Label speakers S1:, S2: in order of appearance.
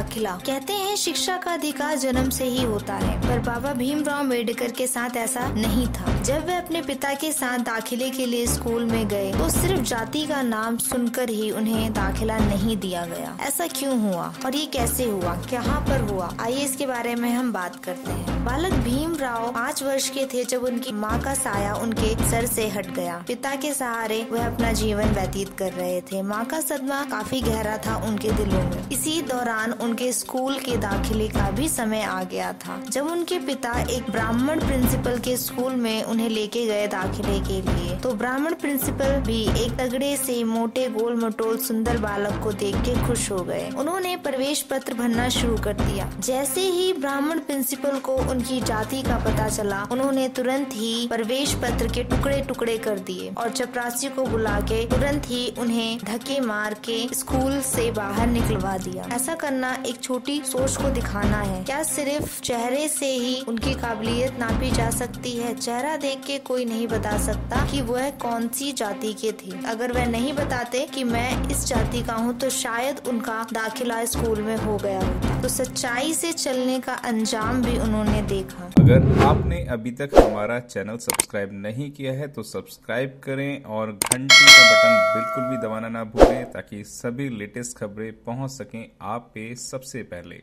S1: दाखिला। कहते हैं शिक्षा का अधिकार जन्म से ही होता है, पर बाबा भीमराव अम्बेडकर के साथ ऐसा नहीं था। जब वे अपने पिता के साथ दाखिले के लिए स्कूल में गए तो सिर्फ जाति का नाम सुनकर ही उन्हें दाखिला नहीं दिया गया। ऐसा क्यों हुआ और ये कैसे हुआ, कहाँ पर हुआ, आइए इसके बारे में हम बात करते हैं। बालक भीमराव 5 वर्ष के थे जब उनकी माँ का साया उनके सर से हट गया। पिता के सहारे वह अपना जीवन व्यतीत कर रहे थे। माँ का सदमा काफी गहरा था उनके दिलों में। इसी दौरान उनके स्कूल के दाखिले का भी समय आ गया था, जब उनके पिता एक ब्राह्मण प्रिंसिपल के स्कूल में उन्हें लेके गए दाखिले के लिए। तो ब्राह्मण प्रिंसिपल भी एक तगड़े से मोटे गोल मटोल सुंदर बालक को देख के खुश हो गए। उन्होंने प्रवेश पत्र भरना शुरू कर दिया। जैसे ही ब्राह्मण प्रिंसिपल को उनकी जाति का पता चला, उन्होंने तुरंत ही प्रवेश पत्र के टुकड़े टुकड़े कर दिए और चपरासी को बुला के तुरंत ही उन्हें धक्के मार के स्कूल से बाहर निकलवा दिया। ऐसा करना एक छोटी सोच को दिखाना है। क्या सिर्फ चेहरे से ही उनकी काबिलियत नापी जा सकती है? चेहरा देख के कोई नहीं बता सकता कि वह कौन सी जाति के थे। अगर वह नहीं बताते कि मैं इस जाति का हूँ तो शायद उनका दाखिला स्कूल में हो गया होता। तो सच्चाई से चलने का अंजाम भी उन्होंने देखा।
S2: अगर आपने अभी तक हमारा चैनल सब्सक्राइब नहीं किया है तो सब्सक्राइब करें और घंटी का बटन बिल्कुल भी दबाना ना भूलें, ताकि सभी लेटेस्ट खबरें पहुंच सकें आप पे सबसे पहले।